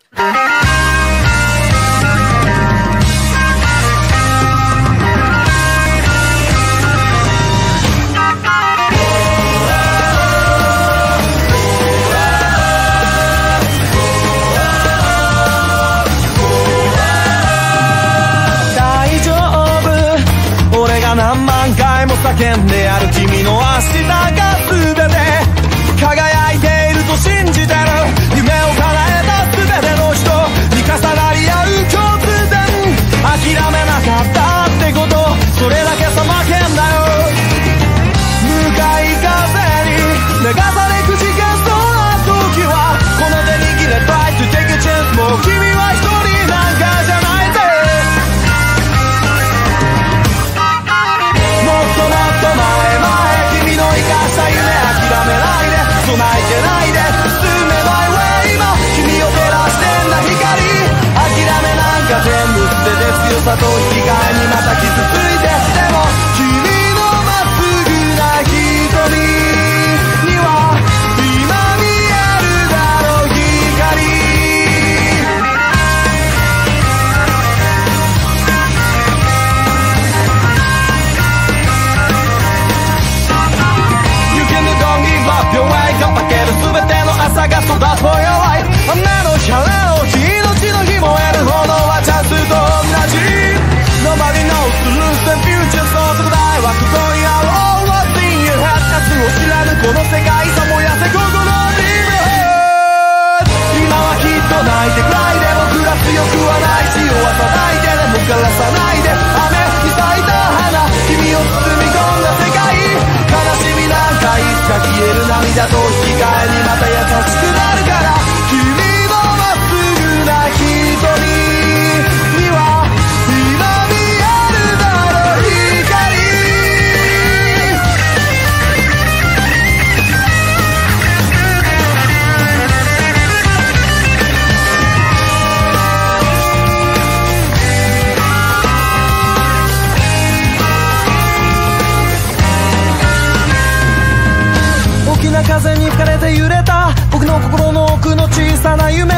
何万回も叫んである君の明日が全て輝いていると信じてる夢を叶えた全ての人に重なり合う共通点諦めなかったってことそれだけさ負けんだよ向かい風に流されくじけそうな時はこの手握れ Try to take a chance もう君は一人なんかじゃないぜもっともっと前々君の生かした夢諦めないで備えてないで進め My way 今君を照らしてんだ光諦めなんか全部捨てて強さと引き換えにまた傷ついてでも君のまっすぐな瞳には今見えるだろう光弱いかばける全ての朝が育つ For your life 雨の日晴れの日命の日燃える炎はチャンスと同じ Nobody knows the rules and futures の特大はここにある All what's in your head 明日を知らぬこの世界さ燃やせここの Dream今はきっと泣いてくらいで僕ら強くはないし弱さないででも枯らさないで雨に咲いた花君を包み込んだ世界悲しみなんかいつか消える涙と引き換えにまた優しくなるから君のまっすぐな瞳には今見えるだろう光大きな風に吹かれて揺れた僕の心の奥の小さな夢